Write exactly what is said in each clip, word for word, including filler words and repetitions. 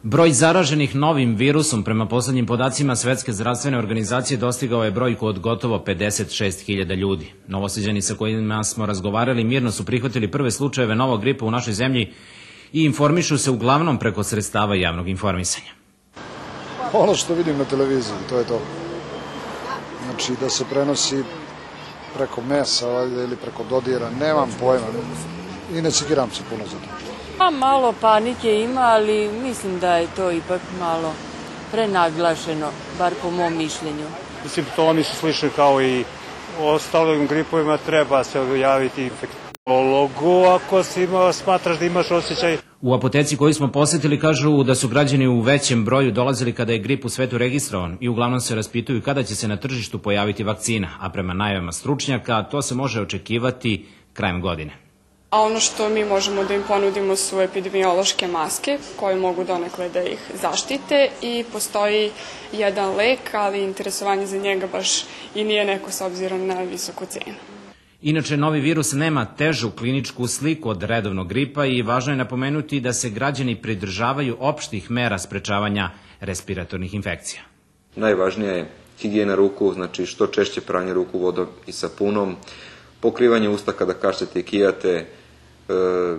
Broj zaraženih novim virusom prema poslednjim podacima Svetske zdravstvene organizacije dostigao je brojku od gotovo pedeset šest hiljada ljudi. Novosađani sa kojima smo razgovarali mirno su prihvatili prve slučajeve novog gripa u našoj zemlji i informišu se uglavnom preko sredstava javnog informisanja. Ono što vidim na televiziji, to je to. Znači da se prenosi preko mesa ili preko dodira, nemam pojma i ne cikiram se puno za to. Pa malo panike ima, ali mislim da je to ipak malo prenaglašeno, bar po mom mišljenju. Simptomi su slični kao i u ostalim gripovima, treba se javiti infektologu ako si ima, smatraš da imaš osjećaj. U apoteci koju smo posetili kažu da su građani u većem broju dolazili kada je grip u svetu registrovan i uglavnom se raspituju kada će se na tržištu pojaviti vakcina, a prema najavama stručnjaka to se može očekivati krajem godine. A ono što mi možemo da im ponudimo su epidemiološke maske koje mogu donekle da ih zaštite i postoji jedan lek, ali interesovanje za njega baš i nije neko s obzirom na visoku cenu. Inače, novi virus nema težu kliničku sliku od redovnog gripa i važno je napomenuti da se građani pridržavaju opštih mera sprečavanja respiratornih infekcija. Najvažnija je higijena ruku, znači što češće pranje ruku vodom i sapunom, pokrivanje usta kada kašljete i kijate, e,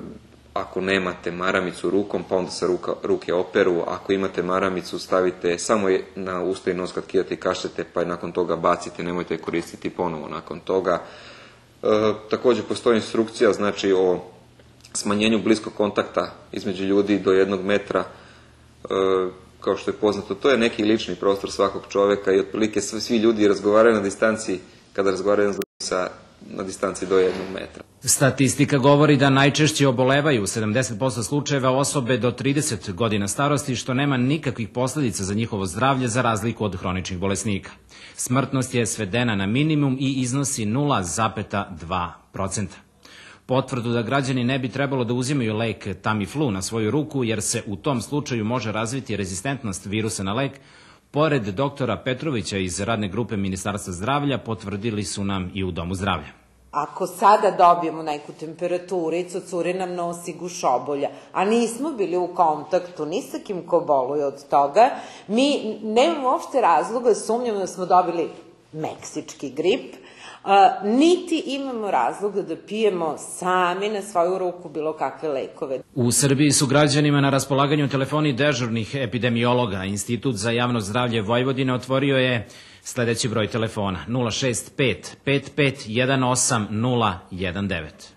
ako nemate maramicu rukom, pa onda sa ruka, ruke operu, ako imate maramicu stavite samo na usta i nos kad kijate i kašljete, pa je nakon toga bacite, nemojte je koristiti ponovo nakon toga. E, također postoji instrukcija, znači o smanjenju bliskog kontakta između ljudi do jednog metra, e, kao što je poznato, to je neki lični prostor svakog čoveka i otprilike svi ljudi razgovaraju na distanci, kada razgovaraju sa na distanci do jednog metra. Statistika govori da najčešće obolevaju u sedamdeset posto slučajeva osobe do trideset godina starosti, što nema nikakvih posledica za njihovo zdravlje za razliku od hroničnih bolesnika. Smrtnost je svedena na minimum i iznosi nula zarez dva procenta. Potvrdu da građani ne bi trebalo da uzimaju lek Tamiflu na svoju ruku, jer se u tom slučaju može razviti rezistentnost virusa na lek, pored doktora Petrovića iz radne grupe Ministarstva zdravlja, potvrdili su nam i u Domu zdravlja. Ako sada dobijemo neku temperaturicu, curi nam nos i gušobolja, a nismo bili u kontaktu ni sa kim ko boluje od toga, mi nemamo uopšte razloga, sumnjamo da smo dobili meksički grip, niti imamo razloga da pijemo sami na svoju ruku bilo kakve lekove. U Srbiji su građanima na raspolaganju telefoni dežurnih epidemiologa. Institut za javno zdravlje Vojvodine otvorio je sledeći broj telefona nula šest pet pet pet jedan osam nula jedan devet.